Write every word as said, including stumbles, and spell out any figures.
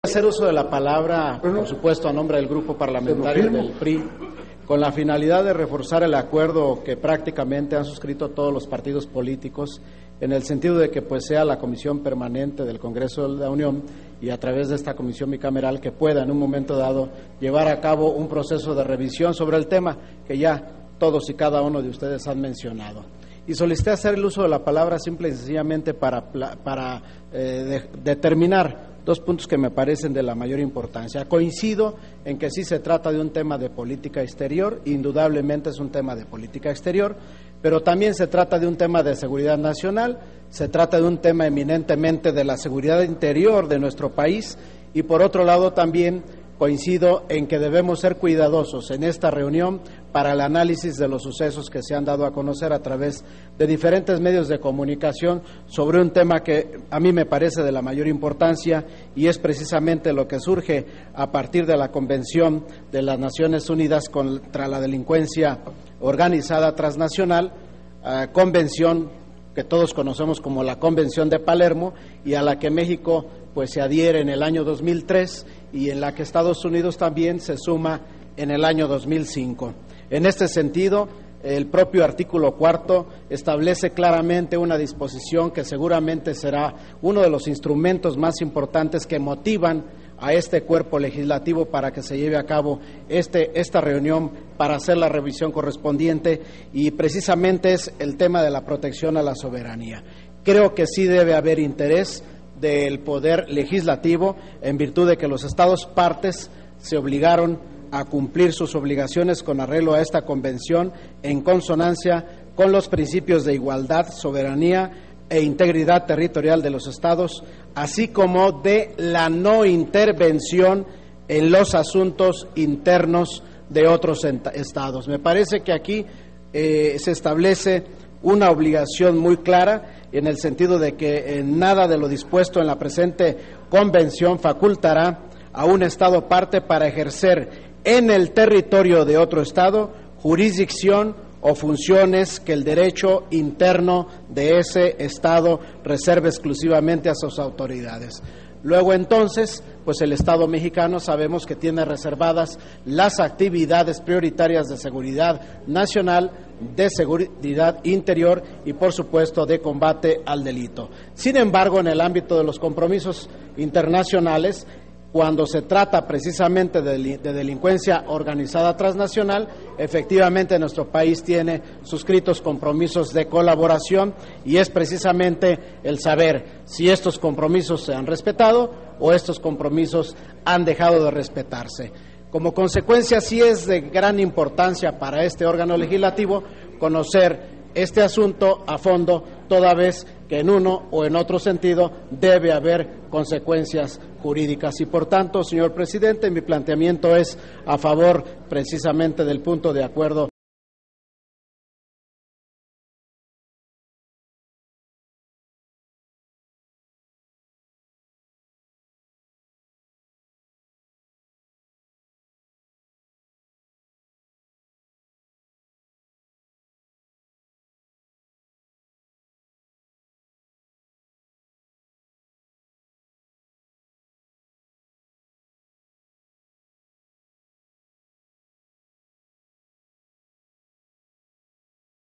Hacer uso de la palabra, por supuesto, a nombre del grupo parlamentario del P R I, con la finalidad de reforzar el acuerdo que prácticamente han suscrito todos los partidos políticos, en el sentido de que pues sea la comisión permanente del Congreso de la Unión y a través de esta comisión bicameral que pueda en un momento dado llevar a cabo un proceso de revisión sobre el tema que ya todos y cada uno de ustedes han mencionado. Y solicité hacer el uso de la palabra simple y sencillamente para, para eh, de, determinar dos puntos que me parecen de la mayor importancia. Coincido en que sí se trata de un tema de política exterior, indudablemente es un tema de política exterior, pero también se trata de un tema de seguridad nacional, se trata de un tema eminentemente de la seguridad interior de nuestro país y por otro lado también coincido en que debemos ser cuidadosos en esta reunión para el análisis de los sucesos que se han dado a conocer a través de diferentes medios de comunicación sobre un tema que a mí me parece de la mayor importancia y es precisamente lo que surge a partir de la Convención de las Naciones Unidas contra la Delincuencia Organizada Transnacional, uh, convención que todos conocemos como la Convención de Palermo y a la que México pues se adhiere en el año dos mil tres y en la que Estados Unidos también se suma en el año dos mil cinco. En este sentido, el propio artículo cuarto establece claramente una disposición que seguramente será uno de los instrumentos más importantes que motivan a este cuerpo legislativo para que se lleve a cabo este, esta reunión para hacer la revisión correspondiente y precisamente es el tema de la protección a la soberanía. Creo que sí debe haber interés del Poder Legislativo en virtud de que los Estados partes se obligaron a cumplir sus obligaciones con arreglo a esta convención en consonancia con los principios de igualdad, soberanía e integridad territorial de los Estados, así como de la no intervención en los asuntos internos de otros Estados. Me parece que aquí eh, se establece una obligación muy clara en el sentido de que en nada de lo dispuesto en la presente convención facultará a un Estado parte para ejercer en el territorio de otro Estado jurisdicción o funciones que el derecho interno de ese Estado reserve exclusivamente a sus autoridades. Luego entonces, pues el Estado mexicano sabemos que tiene reservadas las actividades prioritarias de seguridad nacional, de seguridad interior y por supuesto de combate al delito. Sin embargo, en el ámbito de los compromisos internacionales, cuando se trata precisamente de, de delincuencia organizada transnacional, efectivamente nuestro país tiene suscritos compromisos de colaboración y es precisamente el saber si estos compromisos se han respetado o estos compromisos han dejado de respetarse. Como consecuencia, sí es de gran importancia para este órgano legislativo conocer este asunto a fondo, toda vez que en uno o en otro sentido debe haber consecuencias jurídicas. Y por tanto, señor presidente, mi planteamiento es a favor precisamente del punto de acuerdo